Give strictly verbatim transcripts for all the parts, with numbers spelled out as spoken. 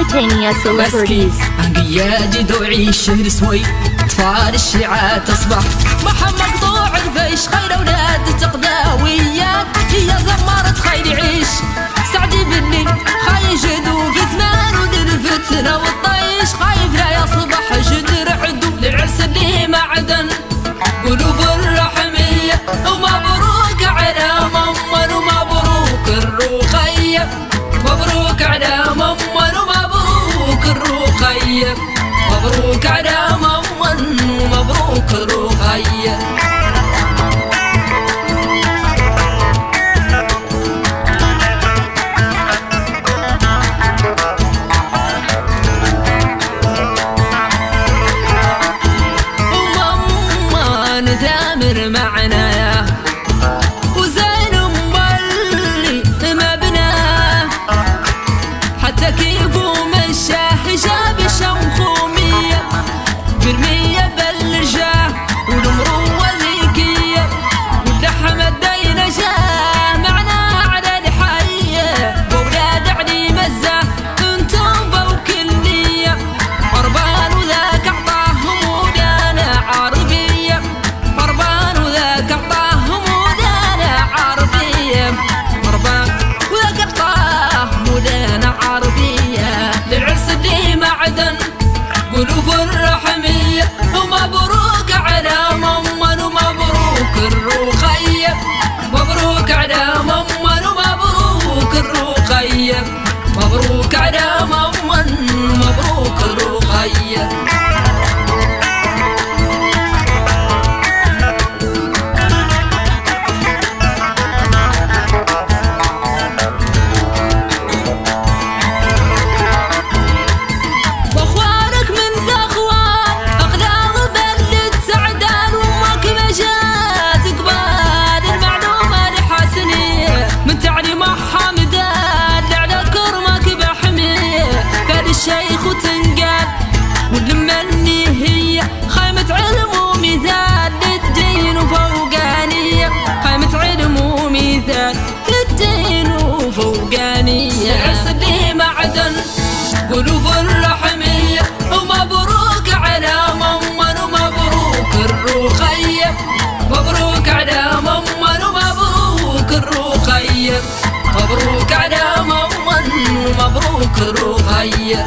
Mauritania celebrities. انقيادي دوعي الشهر سوي اطفال الشيعات تصبح محمد مقطوع الفيش خير اولاد تقداويات هي ضمارة خير يعيش سعدي بني خاي جدو في زمان وللفتنة والطيش خايف لا يصبح جدر عدو للعرس اللي معدن قلوب الرحمية ومبروك على ممن ومبروك الرقية مبروك على ممن ومبروك الرقية مبروك على ممن ومبروك الرقية ثامر معنا وزين مبلي مبناه حتى كيفو مشاه جاب شمخومية برمية بالرجاه والمروة ذيكية واللحم الدين جاه معنا على الحية وولاد علي مزاه انتم بوكلية قربان وذاك اعطاهم ودانا عربية قربان وذاك اعطاهم ودانا عربية قربان وذاك اعطاهم ودانا عربية للعرس اللي معدن قلوب الرحمية ومبروك على ممن ومبروك الرقية مبروك على ممن ومبروك الرقية مبروك على ممن ومبروك الرقية الشيخ وتنقال والمني هي خيمة علم ومثال للدين وفوقانية خيمة علم ومثال للدين وفوقانية العرس اللي معدن قلوب الرحمية ومبروك على ممن ومبروك الرقية مبروك على ممن ومبروك الرقية مبروك على ممن ومبروك الرقية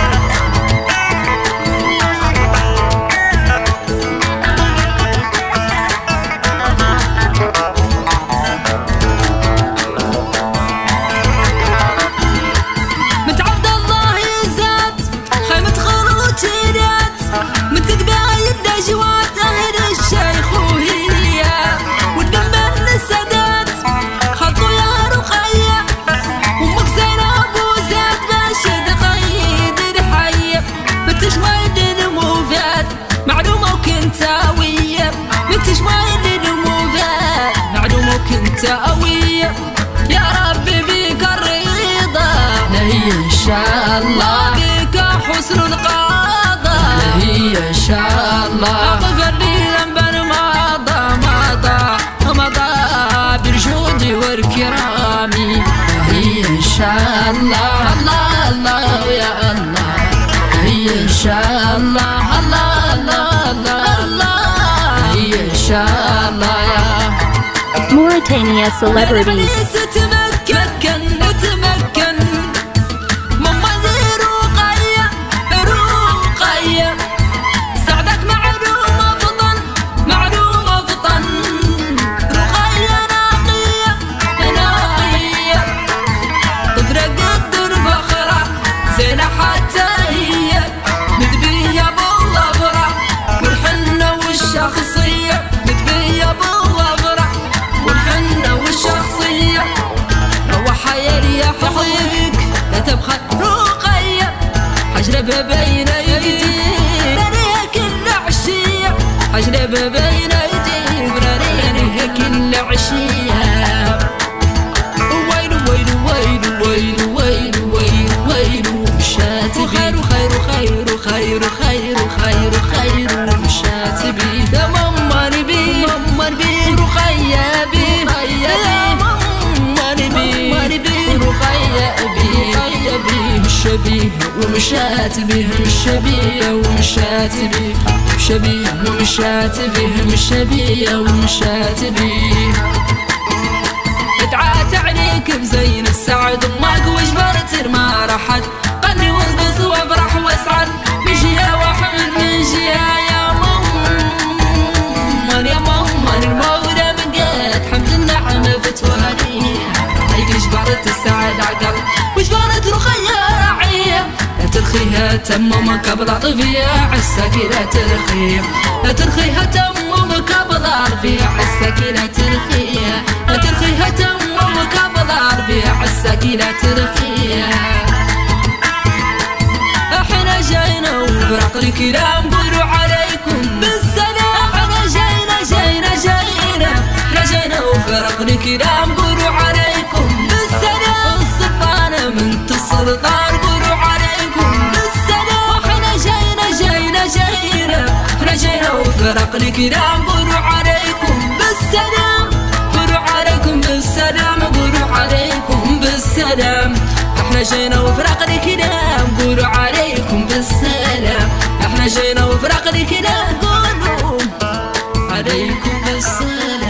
مت عبد الله يزاد خيمة خروجيات من تقبايل دجوات أهل الشيخ وهي والدم السادات خطوا يا رقية وامك زينب وزاد باشد قيد الحية متش وين الموفات معلومة وكنتاوية متش وين الموفات معلومة وكنتاوية يا ربي بيك الرضا لهي ان شاء الله بيك حسن القضاء لهي ان شاء الله اغفر لي ذنبا مضى مضى مضى برجودي والكرامي لهي ان شاء الله الله الله يا الله لهي ان شاء الله الله الله الله الله لهي ان شاء الله يا Mauritania celebrities. تمكن وتمكن ماما ذي رقية رقية سعدك معلومة فطن معلومة فطن رقية ناقية ناقية تفرق الدر فخرة زينة حتى هي مدبية بالظفرة والحنة والشخصية مدبية بالظفرة والحنة والشخصية روح يا رياح حضيك لا تبخل رقية حجربها بين ايديك رانيها كل عشية حجربها بين ايديك رانيها كل عشية ويلو ويلو ويلو ويلو ويلو ويلو ويلو مشات خير خير خير خير خير خير خير مشات بي دممر بي ممر بي رقية بي يا ممر بي رقية بي رقية بي الشبيه ومشات به الشبيه ومشات به شبيه ومشات به الشبيه ومشات به ادعات عليك بزين السعد امك وجبرت ما رحت غني وارقص وافرح واسعد مشيها واحمد من جهه يا ماما يا ماما المولى مقيت حمد النعمه فتوالي هيك جبرت السعد عقل وجبرت رخية راعيه لا ترخيها تمم قبل عطفيها عساك لا ترخيها لا ترخيها تمم قبل عرفيها عساك لا ترخيها لا ترخيها تمم قبل عرفيها عساك لا ترخيها احنا جاينا وفرق الكلام قولوا عليكم بالسلام احنا جاينا جاينا جاينا احنا جاينا وفرق الكلام قولوا عليكم بالسلام السلطانة بنت السلطان قولوا عليكم بالسلام احنا جاينا جاينا جاينا احنا جاينا وفرق الكلام قولوا عليكم بالسلام قولوا عليكم بالسلام قولوا عليكم بالسلام احنا جينا وفرق الكلام قولوا عليكم بالسلام احنا جينا وفرق الكلام قولوا عليكم بالسلام